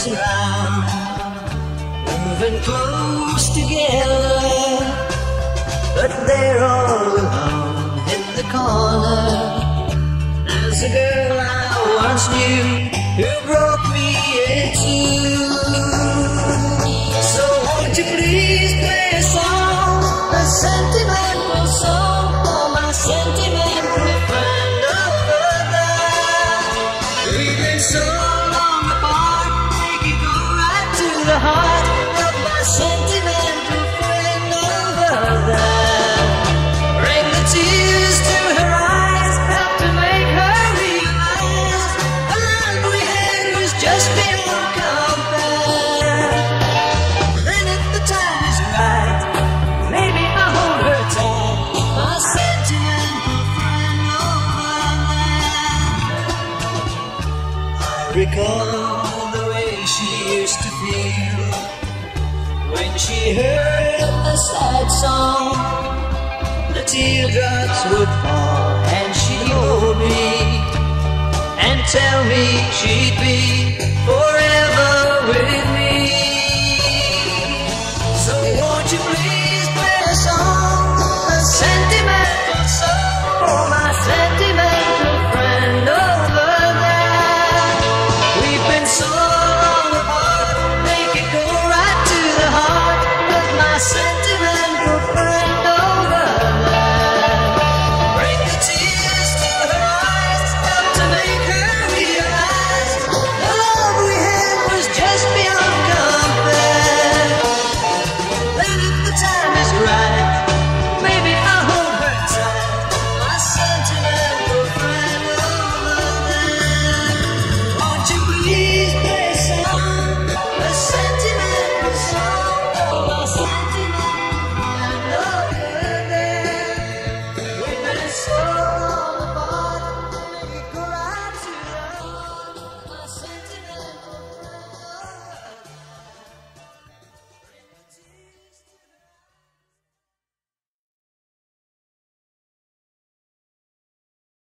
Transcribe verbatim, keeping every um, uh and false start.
around, moving close together, but they're all alone in the corner. There's a girl I once knew who broke me in two. So won't you please play a song, a sentimental song for my sentimental friend over there. We've been so long apart, make it go right to the heart of my sentimental friend over there. Bring the tears to her eyes, help to make her realize the love we had was just beyond compare. Then if the time is right, maybe I'll hold her tight, my sentimental friend over there. I recall the way she used to feel when she heard a sad song. The teardrops would fall and she'd hold me and tell me she'd be forever with me.